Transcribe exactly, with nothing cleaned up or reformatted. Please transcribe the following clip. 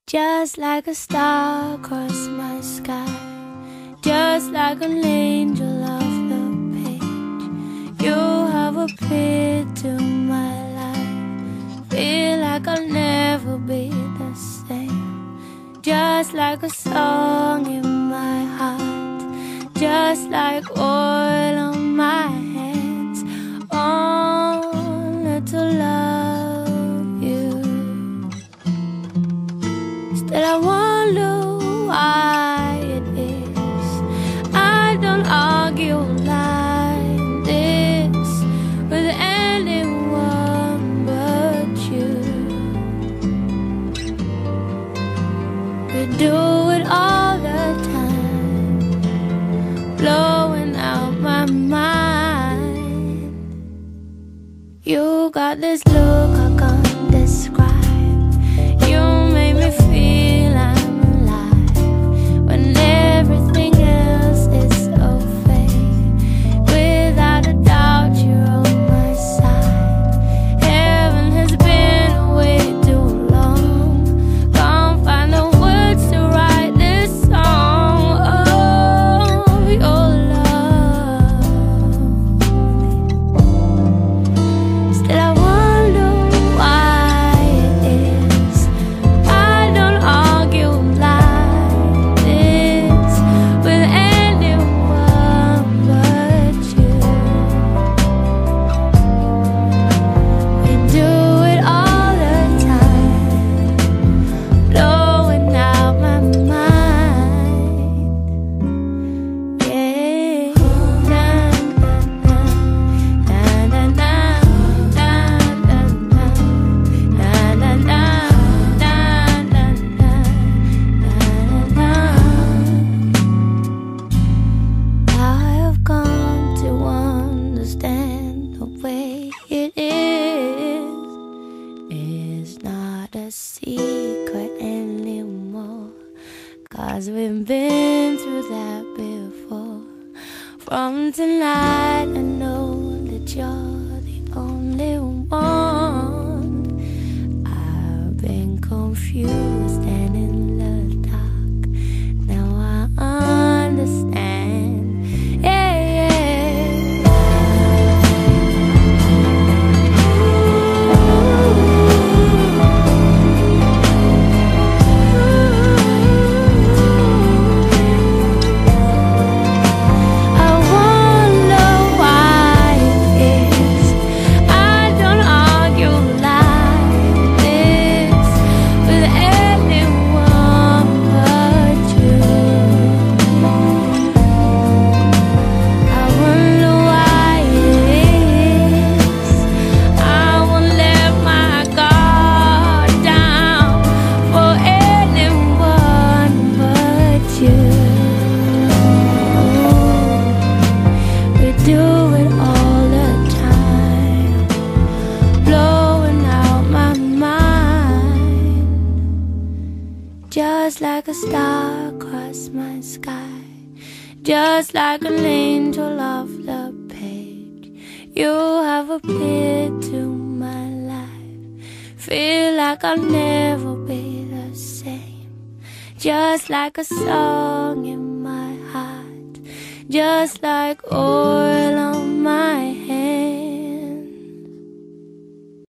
Just like a star across my sky, just like an angel off the page, you have appeared to my life. Feel like I'll never be the same. Just like a song in my heart, just like oil on my hands, only to love you. Still I wonder why it is I don't argue like this with anyone but you. We do it all the time, blowing out my mind. You got this look I can't describe. You make me feel I'm alive when everything else is so fake. Without a doubt, you're on my side. Heaven has been away too long. Can't find the words to write this song. Oh, your love. Still I wonder why it is I don't argue like this with anyone but you. We do it all the time, blowing out my mind. Yeah. Na, na, na, na, na, na, na, na, na, na, na, na, na, na. I have come to understand the way it is. It's not a secret anymore, 'cause we've been through that before. From tonight I know that you're the only one. I've been confused and in the dark. Now I understand. Yeah, yeah. I wonder why it is I don't argue like this with anyone but you. I wonder why it is I won't let my guard down for anyone but you. We do it all the time, blowing out my mind. Just like a star across my sky, just like an angel off the page, you have appeared to my life. Feel like I'll never be the same. Just like a song in my heart, just like oil on my